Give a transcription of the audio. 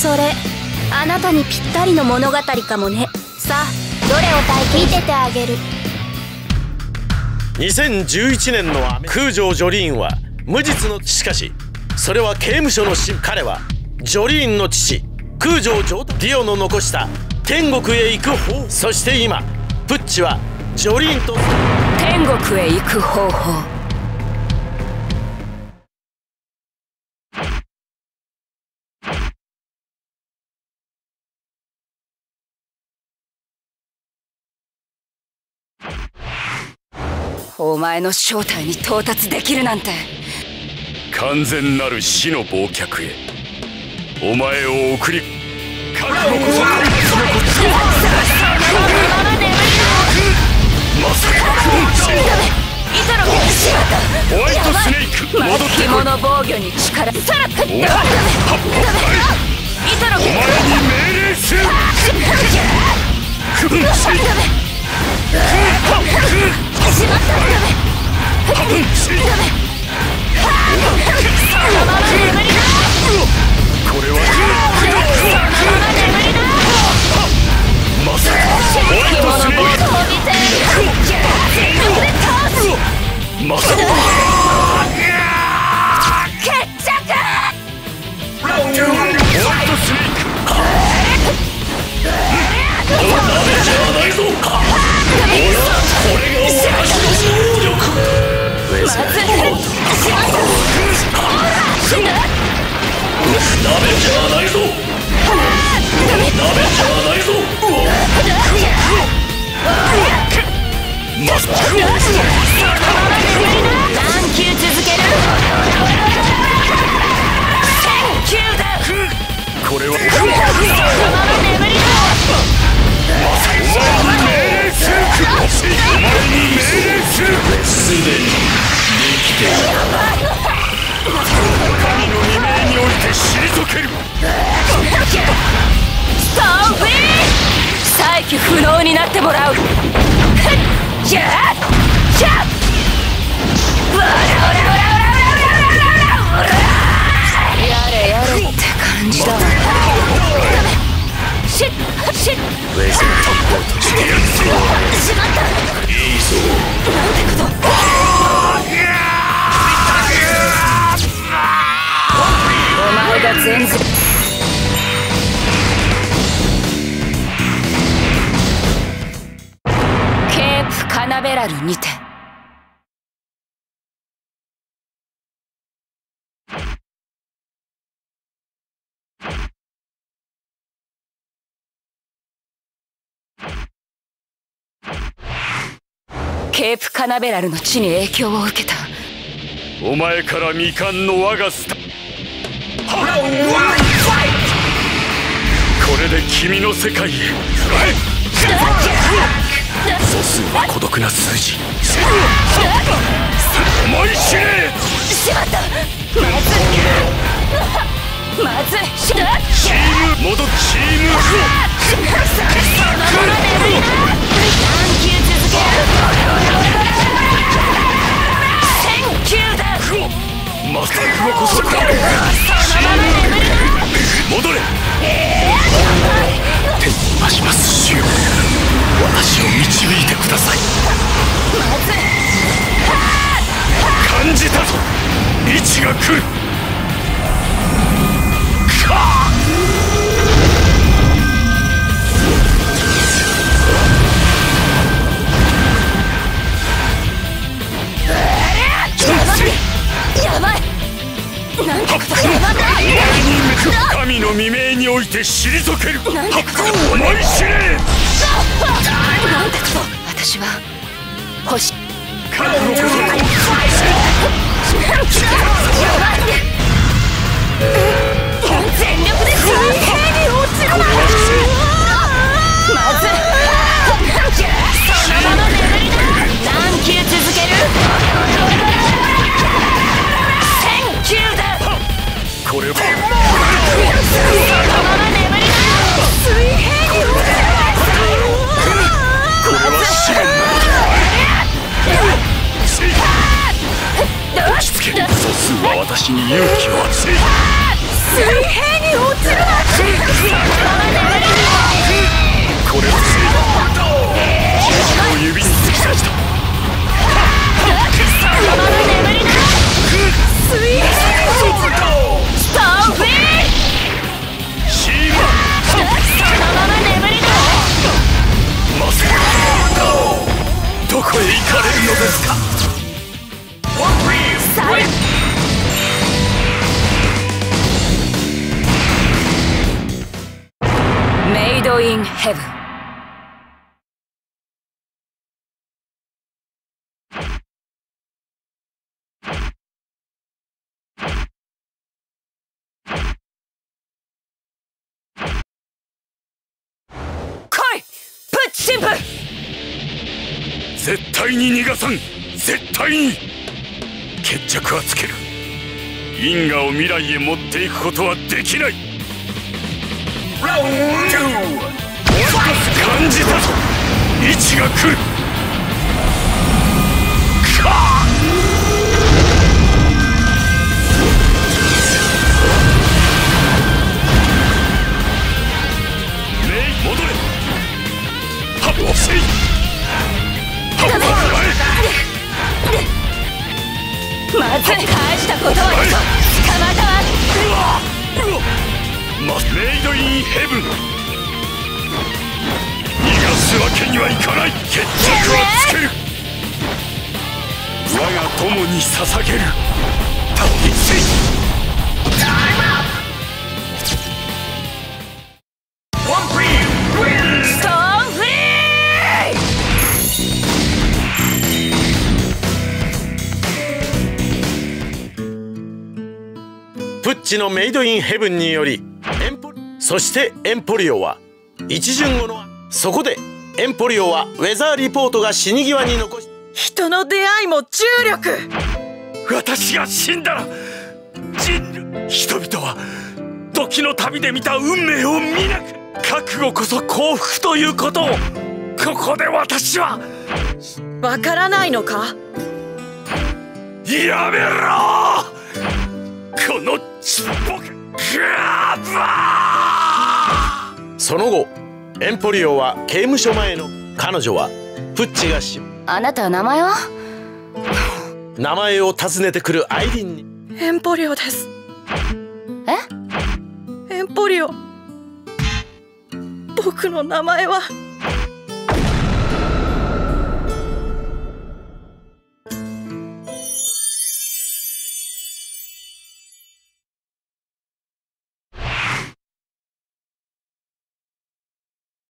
それあなたにぴったりの物語かもね。さあどれを見ててあげる。 2011年の空城ジョリーンは無実の、しかしそれは刑務所の彼はジョリーンの父空城ジョディオの残した天国へ行く方。そして今プッチはジョリーンと天国へ行く方法。お前の正体に到達できるなんて。 完全なる死の忘却へお前を送り、覚悟こそまさかホワイトスネーク戻ってこい。 着物防御に力さらっお前に命令する。これはまさかホワイトスネークまさか決着。 ホワイトスネークダメじゃないぞ。これが私の能力。ダメじゃないぞ。ダメじゃないぞ。まさか探求続ける。選球だ。 これはすでにできている。神の未明において退ける。 ストーンフリー再起不能になってもらう。やれやれって感じだ。シッシッウェイズのトップを閉じてやる。 しまった。 いいぞ。 なんてこと。お前が全然ケープカナベラルにて。ケープカナベラルの地に影響を受けた。 お前から未完の我がスタ。これで君の世界へ。素数は孤独な数字。思い知れ。 しまった。まずい。 チーム戻チーム。 そのまま眠りな。探求続ける。選球だ。 まさかこそこれ。戻れ。手に増します主よ。私を導いてください。 まずい。 感じたぞ。位置が来る。 やばい。なんてこと。 神の未明において退ける。 なんてこと。 思い知れ。 なんてこと。私は星。 覚悟こそ全力で水平に落ちる。まずそのまま眠りな。探求続ける。選球だ。 これはそのまま眠りな。水平に落ちる。 これは試練だ。落ち着け。素数は私に勇気を与える。 水平に落ちるなんて。 これを防いだ。自分を指に突き刺した。 そのまま眠りな。スイースターフィーシーマそのまま眠りな。 まさかどこへ行かれるのですか。 サイメイドインヘブン。来いプッチ神父。 絶対に逃がさん。絶対に決着はつける。因果を未来へ持っていくことはできない。感じたぞ。位置が来る。戻れ。はっせい。 まず返したことは捕まったわ。 メイドインヘブン。逃がすわけにはいかない。決着はつける。我が友に捧げる。タッチ。 ストーンフリプッチのメイドインヘブンによりそしてエンポリオは一巡後のそこでエンポリオはウェザーリポートが死に際に残し人の出会いも重力。 私が死んだら人々は時の旅で見た運命を見なく。覚悟こそ幸福ということをここで私は。 わからないのか。 やめろこのちっぽけ。 その後エンポリオは刑務所前の彼女はプッチがあなた名前は。 名前を尋ねてくるアイリンにエンポリオです。エンポリオ。僕の名前は